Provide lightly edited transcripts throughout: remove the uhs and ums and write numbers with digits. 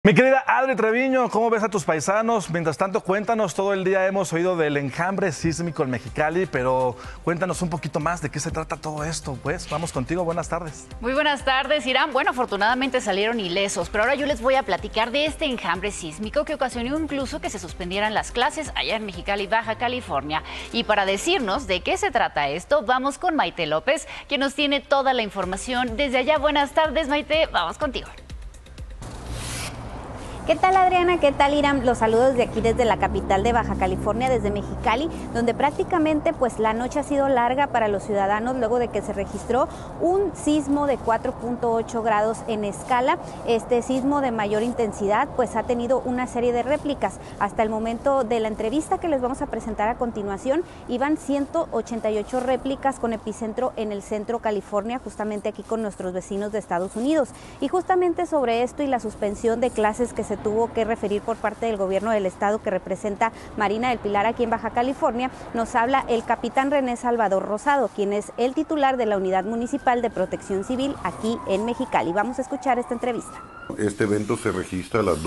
Mi querida Adri Treviño, ¿cómo ves a tus paisanos? Mientras tanto, cuéntanos, todo el día hemos oído del enjambre sísmico en Mexicali, pero cuéntanos un poquito más de qué se trata todo esto. Pues vamos contigo, buenas tardes. Muy buenas tardes, Irán. Bueno, afortunadamente salieron ilesos, pero ahora yo les voy a platicar de este enjambre sísmico que ocasionó incluso que se suspendieran las clases allá en Mexicali, Baja California. Y para decirnos de qué se trata esto, vamos con Maite López, que nos tiene toda la información desde allá. Buenas tardes, Maite, vamos contigo. ¿Qué tal, Adriana? ¿Qué tal, Irán? Los saludos de aquí desde la capital de Baja California, desde Mexicali, donde prácticamente pues la noche ha sido larga para los ciudadanos luego de que se registró un sismo de 4.8 grados en escala. Este sismo de mayor intensidad pues ha tenido una serie de réplicas. Hasta el momento de la entrevista que les vamos a presentar a continuación, iban 188 réplicas con epicentro en el centro California, justamente aquí con nuestros vecinos de Estados Unidos. Y justamente sobre esto y la suspensión de clases que se tuvo que referir por parte del gobierno del estado que representa Marina del Pilar aquí en Baja California, nos habla el capitán René Salvador Rosado, quien es el titular de la Unidad Municipal de Protección Civil aquí en Mexicali. Vamos a escuchar esta entrevista. Este evento se registra a las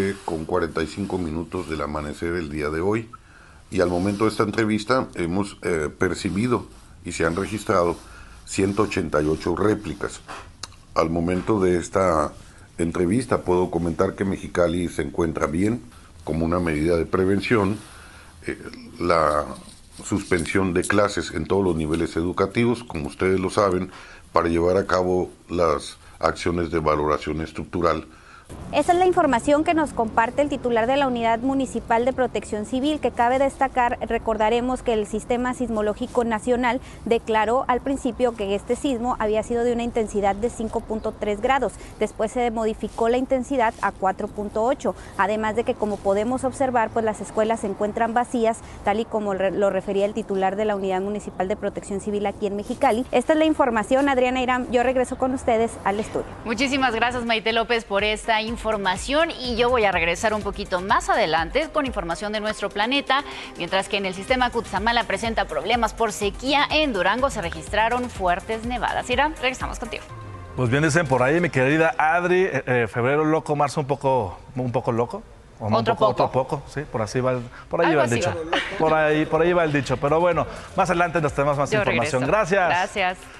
12:45 del amanecer el día de hoy, y al momento de esta entrevista hemos percibido y se han registrado 188 réplicas. Al momento de esta entrevista puedo comentar que Mexicali se encuentra bien como una medida de prevención. La suspensión de clases en todos los niveles educativos, como ustedes lo saben, para llevar a cabo las acciones de valoración estructural. Esa es la información que nos comparte el titular de la Unidad Municipal de Protección Civil, que cabe destacar, recordaremos que el Sistema Sismológico Nacional declaró al principio que este sismo había sido de una intensidad de 5.3 grados, después se modificó la intensidad a 4.8, además de que, como podemos observar, pues las escuelas se encuentran vacías, tal y como lo refería el titular de la Unidad Municipal de Protección Civil aquí en Mexicali. Esta es la información, Adriana, Irán, yo regreso con ustedes al estudio. Muchísimas gracias, Maite López, por esta información, y yo voy a regresar un poquito más adelante con información de nuestro planeta. Mientras que en el sistema Cutzamala presenta problemas por sequía, en Durango se registraron fuertes nevadas. Ira, regresamos contigo. Pues bien dicen por ahí, mi querida Adri, febrero loco, marzo un poco loco. Otro poco, sí, por ahí va el dicho. Por ahí va el dicho, pero bueno, más adelante nos tenemos más información. Regreso. Gracias. Gracias.